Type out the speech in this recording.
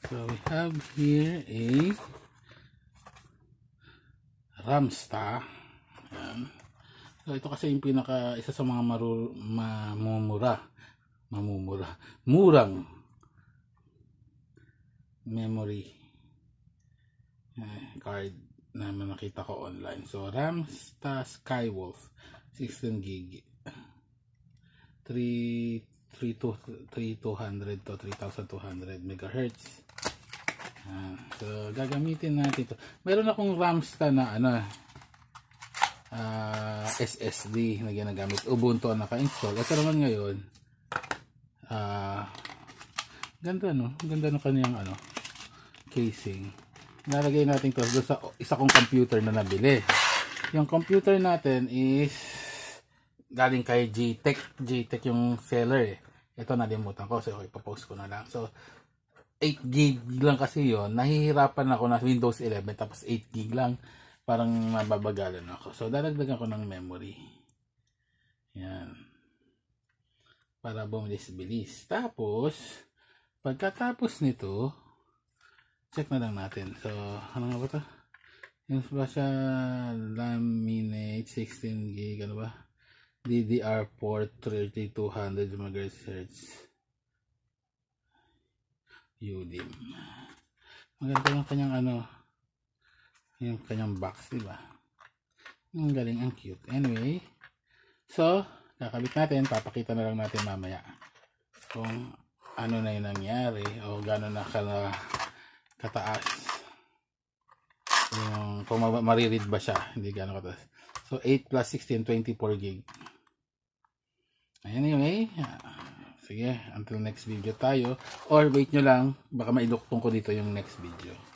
So we have here a Ramsta. Ayan. So ito kasi yung isa sa mga murang memory card na nakita ko online. So Ramsta Skywolf 16 gig 3200 to 3200 megahertz. So gagamitin natin ito. Meron akong Ramsta na SSD na ginagamit. Ubuntu ang naka-install. Ito naman ngayon ganda ganda ng kanyang casing. Nalagay natin ito doon sa isa kong computer na nabili. Yung computer natin is galing kay GTech yung seller Ito nalimutan ko, so ipopost ko na lang. So 8 gig lang kasi yon. Nahihirapan ako na Windows 11 tapos 8 gig lang, parang mababagalan ako. So dadagdagan ko ng memory. Yan. Para bumilis-bilis. Tapos pagkatapos nito, check na lang natin. So, ano nga ba ito? Yung ba siya laminate 16 gig, ano ba? DDR4 3200 MHz. UDIM. Maganda yung kanyang yung kanyang box, diba? Ang galing, ang cute. Anyway, so, kakabit natin, papakita na lang natin mamaya kung ano na yung nangyari o gano'n na kataas yung kung mariread ba siya, hindi gano'n kataas. So 8 plus 16 24 gig. Anyway, sige, until next video tayo, or wait nyo lang, baka maiduktong ko dito yung next video.